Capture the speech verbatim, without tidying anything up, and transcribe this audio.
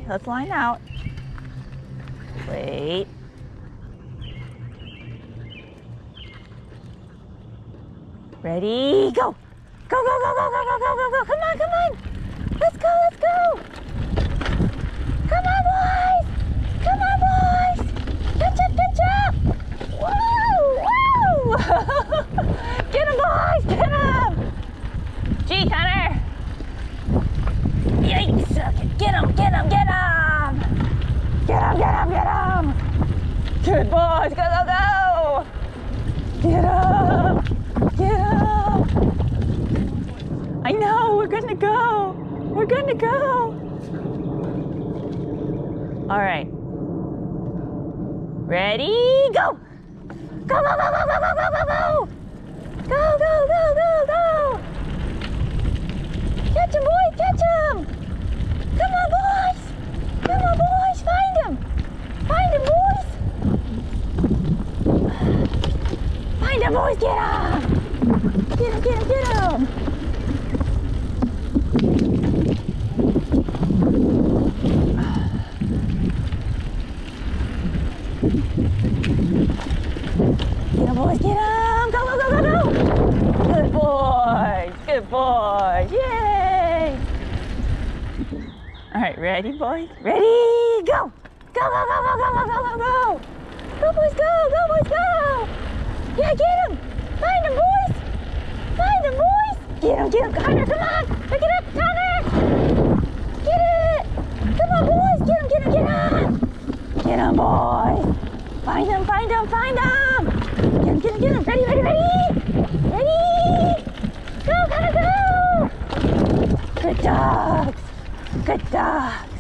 let's line out. Wait. Ready, go. Go, go, go, go, go, go, go, go, go. Come on, come on. Let's go, let's go. Come on, boys. Come on, boys. Catch up, catch up. Whoa, whoa. Get him, boys, get him. Gee, Connor. Yikes. Get him, get him, get him. Get him, get him, get him. Good boys, go, go, go. Get him. Get him. I know, we're gonna go. We're gonna go. All right. Ready, go. Go, go, go, go, go, go, go, go, go. Go, go, go, go, go. Catch him, boys, catch him. Come on, boys. Come on, boys, find him. Find him, boys. Find him, boys, get him. Get him, get him, get him. Get him, boys, get him. Go, go, go, go, go. Good boys, good boys. Yay. All right, ready, boys? Ready, go. Go, go, go, go, go, go, go, go, go. Go, boys, go, go, boys, go. Yeah, get him. Find him, boys. Find him, boys. Get him, get him, Connor, come on. Pick it up, Connor. Get it. Come on, boys. Get him, get him, get him. Get him, boys. Find him, find him, find him. Get him, get him, get him. Ready, ready, ready. Ready. Go, Connor, go. Good dogs. Good dogs.